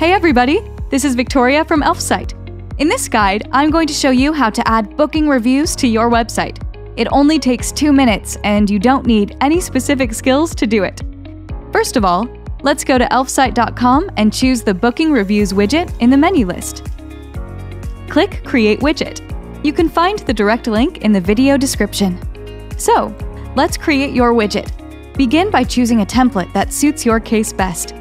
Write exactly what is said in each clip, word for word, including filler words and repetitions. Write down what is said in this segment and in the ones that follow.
Hey everybody, this is Victoria from Elfsight. In this guide, I'm going to show you how to add booking reviews to your website. It only takes two minutes and you don't need any specific skills to do it. First of all, let's go to elfsight dot com and choose the Booking Reviews widget in the menu list. Click Create Widget. You can find the direct link in the video description. So, let's create your widget. Begin by choosing a template that suits your case best.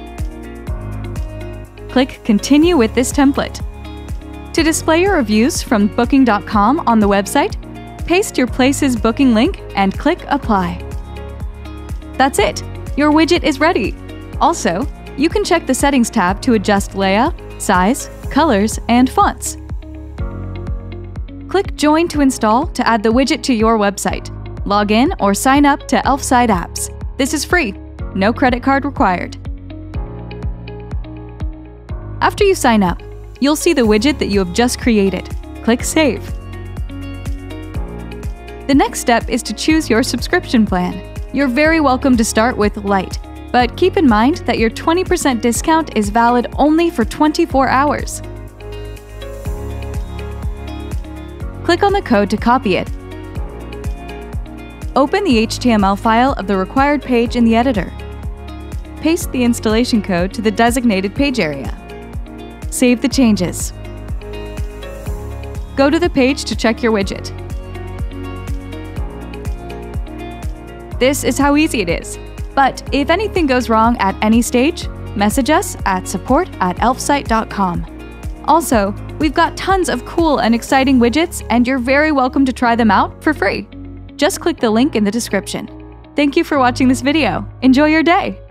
Click Continue with this template. To display your reviews from booking dot com on the website, paste your place's booking link and click Apply. That's it! Your widget is ready! Also, you can check the Settings tab to adjust layout, size, colors, and fonts. Click Join to install to add the widget to your website. Log in or sign up to Elfsight apps. This is free, no credit card required. After you sign up, you'll see the widget that you have just created. Click Save. The next step is to choose your subscription plan. You're very welcome to start with Lite, but keep in mind that your twenty percent discount is valid only for twenty-four hours. Click on the code to copy it. Open the H T M L file of the required page in the editor. Paste the installation code to the designated page area. Save the changes. Go to the page to check your widget. This is how easy it is. But if anything goes wrong at any stage, message us at support at elfsight dot com. Also, we've got tons of cool and exciting widgets, and you're very welcome to try them out for free. Just click the link in the description. Thank you for watching this video. Enjoy your day!